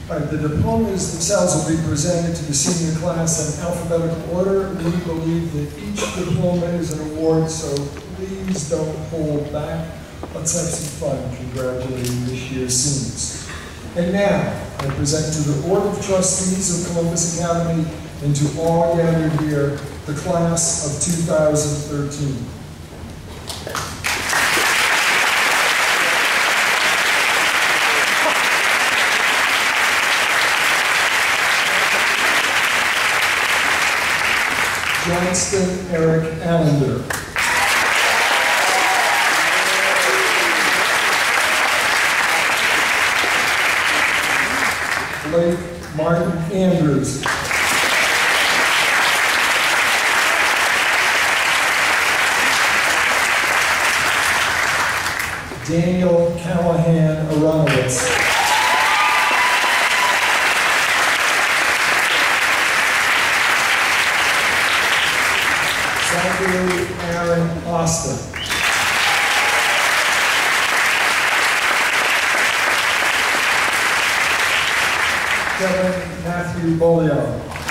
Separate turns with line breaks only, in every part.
The diplomas themselves will be presented to the senior class in alphabetical order. We believe that each diploma is an award, so please don't hold back. Let's have some fun congratulating this year's seniors. And now, I present to the Board of Trustees of Columbus Academy and to all gathered here, the class of 2013. Johnston Eric Allender. Blake Martin Andrews. Daniel Callahan Aronowitz. Zachary Aaron Austin. Kevin Matthew Bollion.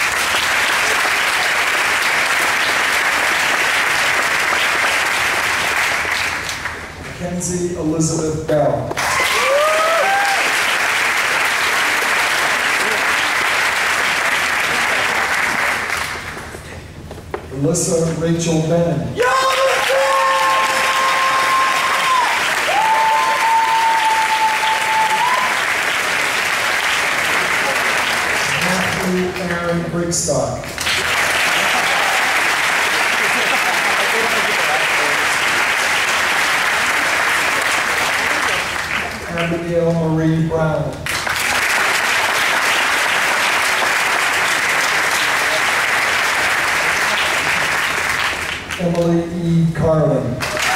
Mackenzie Elizabeth Bell. Alyssa Rachel Bennett. Matthew Aaron Brigstock. Abigail Marie Brown. Emily E. Carlin.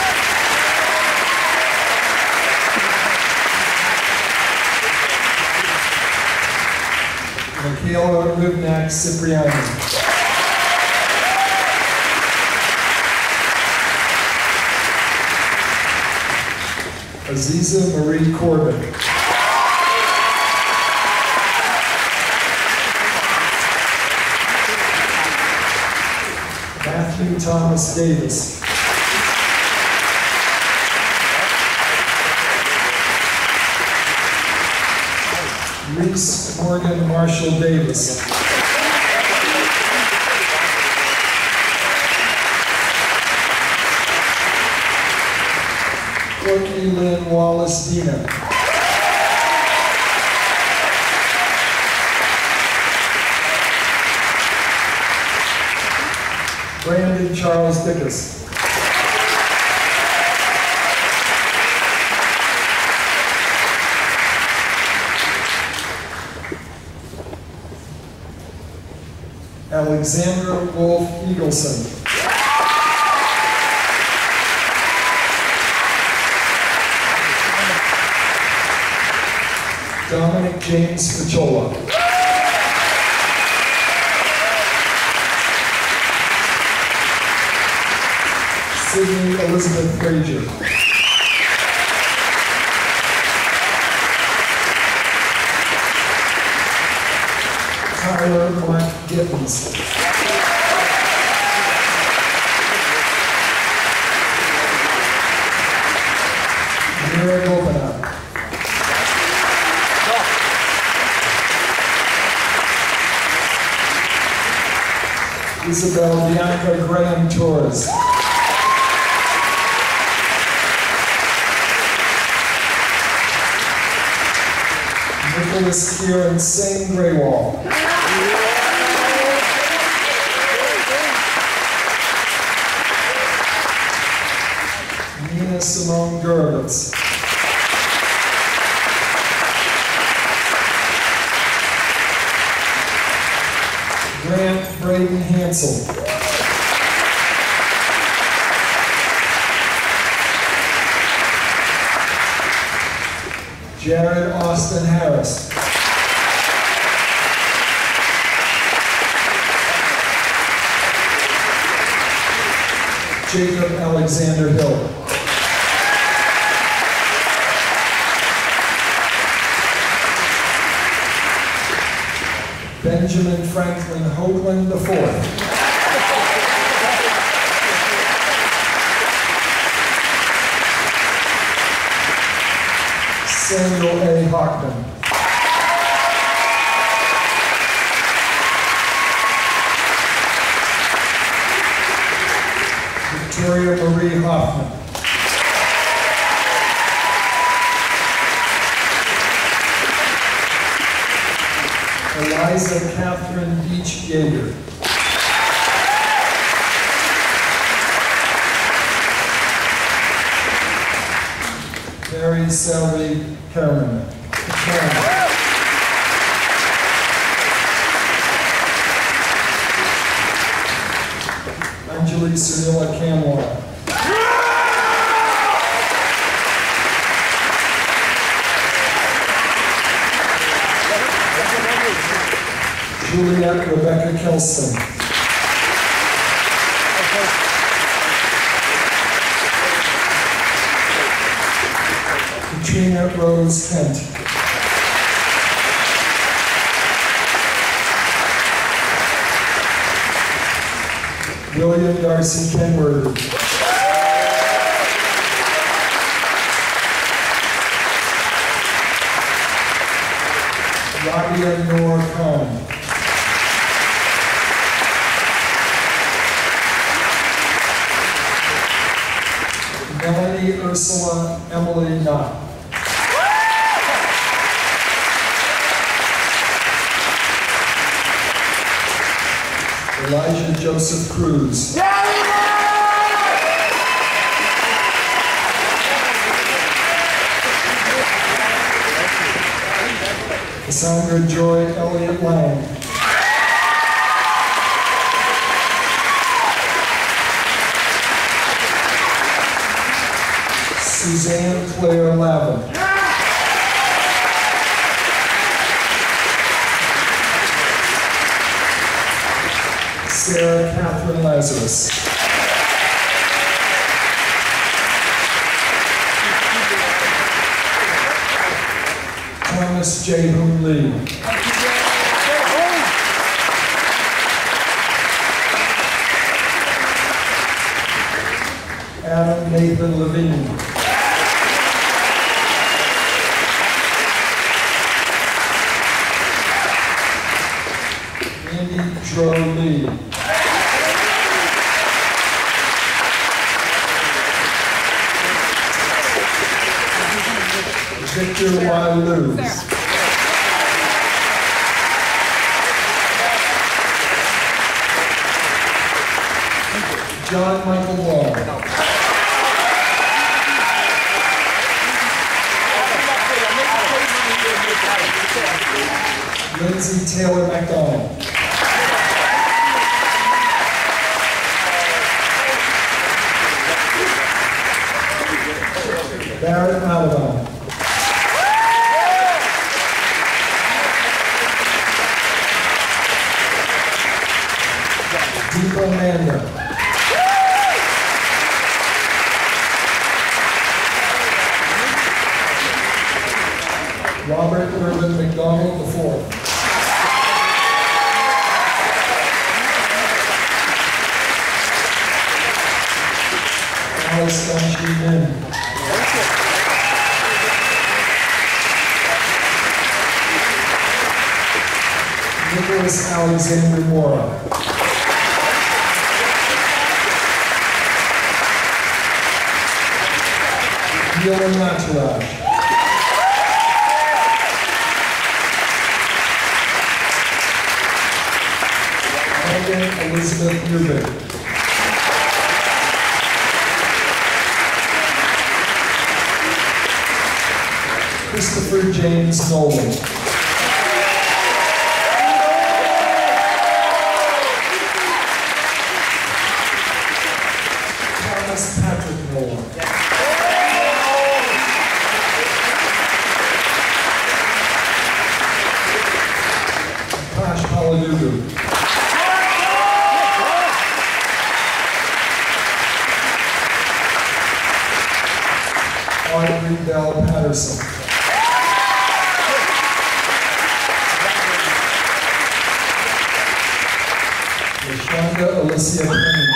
Michaela Ribnak Cipriani. Aziza Marie Corbin. Matthew Thomas Davis. Reese Morgan Marshall Davis. Corky Lynn Wallace Dina. Brandon Charles Dickus. Alexandra Wolf Eagleson. Dominic James Fachola. Sydney Elizabeth Frazier. Tyler Mark Gittens. Mira Gopinath. Isabel Bianca Graham Torres. Nicholas Kieran Singh Greywall. Nina Simone Gurovitz. Grant Braden Hansel. Jared Austin Harris. Jacob Alexander Hill. Benjamin Franklin Hoagland IV. Samuel A. Hockman. Victoria Marie Hoffman. Eliza Catherine Beach Yeager. Mary Sally Kerman. Anjali Sunila Kamwar. Juliet Rebecca Kelston. Katrina Rose Kent. William Darcy Kenworthy. Rabia Noor Khan. Melanie Ursula Emily Knott. Elijah Joseph Cruz. Cassandra Joy Elliott Lang. Suzanne Claire Lavin. Sarah Catherine Lazarus. Thomas J. Hoon Lee. Adam Nathan Levine. Andy Dro Lee. Victor Y. Luz. John Michael Wall. Lindsay Taylor McDonald. Barrett Maladon. Deepa Manda. Robert Irvin McDonald IV. Alice Danshi Min. Nicholas Alexander Mora. Neil Mataraj. Elizabeth Rubin. Christopher James Nolan. Thomas Patrick Nolan. Akash Paladugu. Audrey Bell Patterson. Garcia Penny.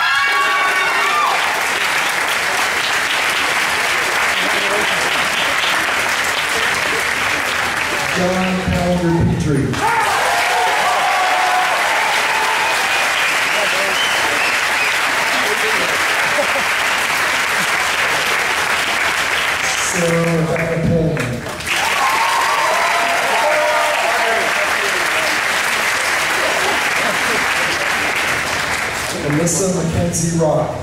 John Calendar Petrie. Sarah Rebecca Pullman. Melissa Mackenzie Rock.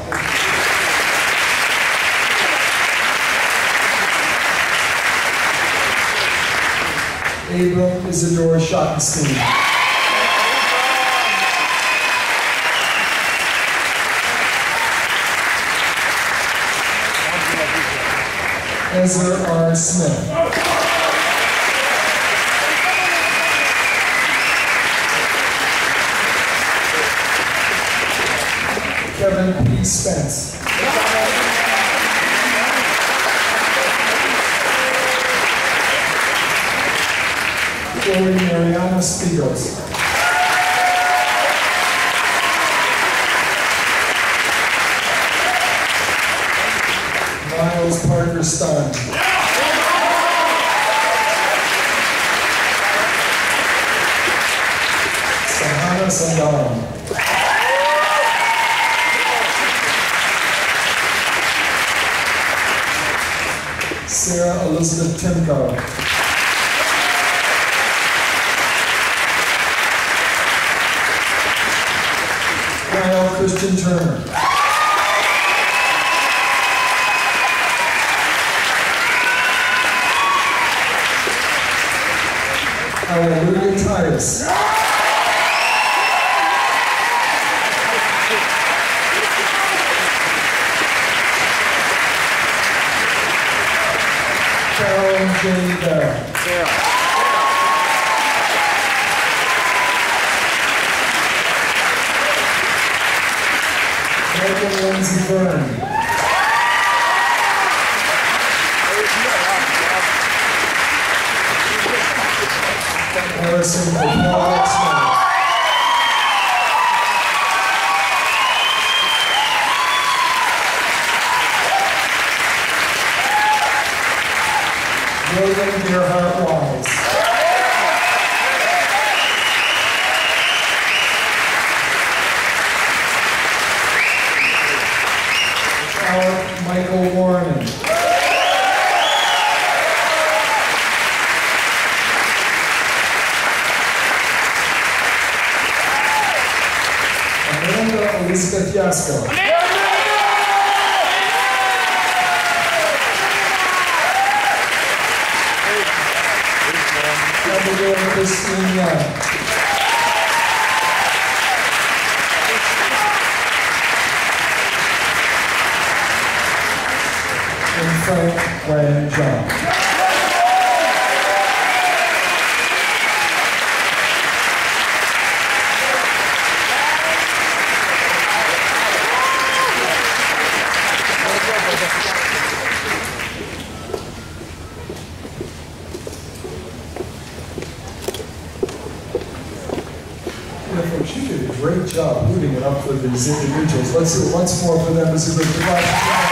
Abram Isidore Schottenstein. Ezra R. Smith. Kevin P. Spence. Corey Mariana Spiegels. Miles Parker Stein. Sahana Sandaram. Sarah Elizabeth Timko. Kyle Christian Turner. Hallelujah Titus. Carolyn J. Barrett. Megan Lindsay Byrne. Harrison O'Connor Smith. William Gerhard Wise. Alec Michael Warren. Amanda Elizabeth Yasko. Abigail Christine Young. And Frank Ryan John. She did a great job rooting it up for these individuals. Let's do it once more for them as a group.